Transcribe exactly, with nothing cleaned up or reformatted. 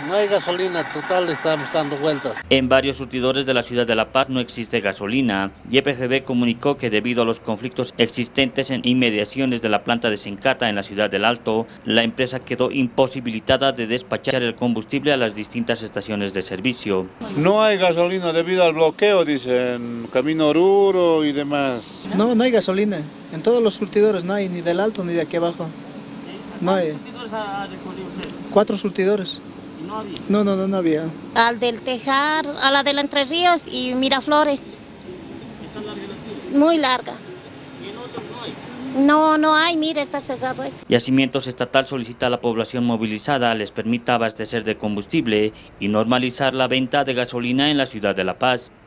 No hay gasolina, total estamos dando vueltas. En varios surtidores de la ciudad de La Paz no existe gasolina y E P G B comunicó que debido a los conflictos existentes en inmediaciones de la planta de Sencata en la ciudad del Alto, la empresa quedó imposibilitada de despachar el combustible a las distintas estaciones de servicio. No hay gasolina debido al bloqueo, dicen, Camino Oruro y demás. No, no hay gasolina. En todos los surtidores no hay, ni del Alto ni de aquí abajo. No hay. ¿Cuántos surtidores ha recorrido usted? Cuatro surtidores. No había. No, no, no, no había. Al del Tejar, a la del Entre Ríos y Miraflores. ¿Está larga la fila? Muy larga. ¿Y en otros no hay? No, no hay, mira, está cerrado esto. Yacimientos Estatal solicita a la población movilizada les permita abastecer de combustible y normalizar la venta de gasolina en la ciudad de La Paz.